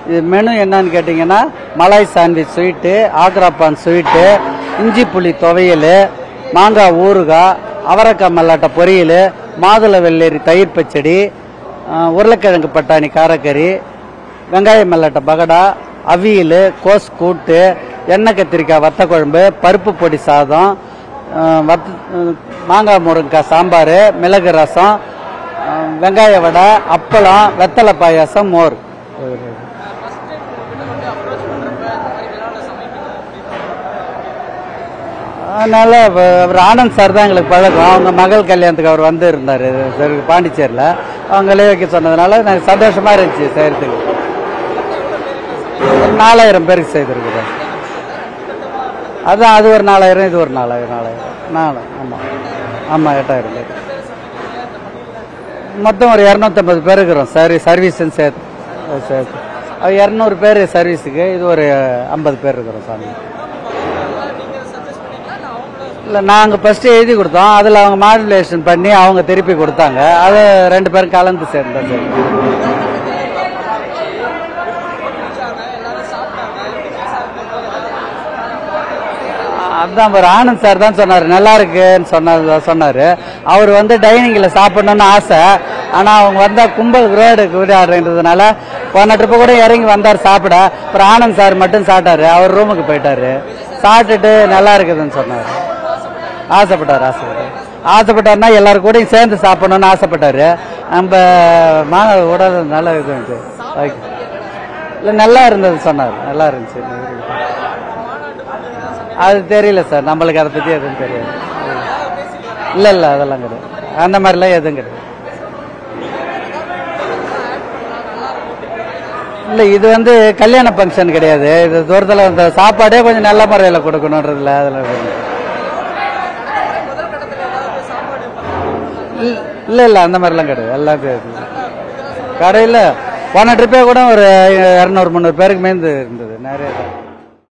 இது மெனு என்னன்னு கேட்டிங்கன்னா மலாய் சாண்ட்விச் ஸ்வீட்டு, ஆக்ராபான் ஸ்வீட்டு, இஞ்சி புளி துவையல், மாங்காய் ஊறுகாய், அவரைக்காய் மல்லாட்டை பொரியல், மாதுளை வெள்ளரி தயிர் பச்சடி, உருளைக்கிழங்கு பட்டாணி காரக்கறி, வெங்காய மல்லாட்டை பகடா, அவியல், கோஸ் கூட்டு, எண்ணெய் கத்திரிக்காய் வத்த குழம்பு, பருப்பு பொடி சாதம், மாங்காய் முருங்கைக்காய் சாம்பார், மிளகு ரசம், வெங்காய வடை, அப்பளம், வெத்தலை பாயாசம், மோர். அதனால அவர் ஆனந்த் சார் தான் எங்களுக்கு பழக்கம். அவங்க மகள் கல்யாணத்துக்கு அவர் வந்து இருந்தார் பாண்டிச்சேரியில். அவங்களே வைக்க சொன்னதுனால எனக்கு சந்தோஷமா இருந்துச்சு செய்யறதுக்கு. 4000 பேருக்கு செய்திருக்கிறோம். அதான் அது ஒரு 4000, இது ஒரு 4000. ஆமாம் ஆமாம் 8000 பேர். மொத்தம் ஒரு 250 பேர் இருக்கிறோம். சர்வீஸ்ன்னு சேர்த்து 200 பேர் சர்வீஸுக்கு. இது ஒரு 50 பேர் இருக்கிறோம் சாமி. இல்லை, நாங்கள் ஃபஸ்ட்டு எழுதி கொடுத்தோம். அதில் அவங்க மாடுலேஷன் பண்ணி அவங்க திருப்பி கொடுத்தாங்க. அதை 2 பேரும் கலந்து சேர்ந்தோம். சரி, அதுதான் ஒரு ஆனந்த் சார் தான் சொன்னார், நல்லா இருக்குன்னு சொன்னார். அவர் வந்து டைனிங்கில் சாப்பிடணும்னு ஆசை. ஆனால் அவங்க வந்தால் கும்பல் ரோடுக்கு விடாதுன்றதுனால போன ட்ரிப்பு கூட இறங்கி வந்தார் சாப்பிட. அப்புறம் ஆனந்த் சார் மட்டும் சாப்பிட்டாரு. அவர் ரூமுக்கு போயிட்டாரு. சாப்பிட்டுட்டு நல்லா இருக்குதுன்னு சொன்னார். ஆசைப்பட்டாருன்னா எல்லாரும் கூட சேர்ந்து சாப்பிடணும்னு ஆசைப்பட்டாரு. நம்ம மாணவர் கூட நல்லா இது இல்லை, நல்லா இருந்தது சொன்னார். நல்லா இருந்துச்சு. அது தெரியல சார், நம்மளுக்கு அதை பற்றி எதுவும் தெரியாது. இல்லை அதெல்லாம் கிடையாது. அந்த மாதிரிலாம் எதுவும் கிடையாது. இல்லை, இது வந்து கல்யாண ஃபங்க்ஷன் கிடையாது. இது தூரத்தில் அந்த சாப்பாடே கொஞ்சம் நல்ல முறையில் கொடுக்கணுன்றதுல அதில் இல்லை அந்த மாதிரிலாம் கிடையாது. எல்லாத்தையும் கடையில் போன ட்ரிப்பே கூட ஒரு 200-300 பேருக்கு மேந்து இருந்தது நிறைய.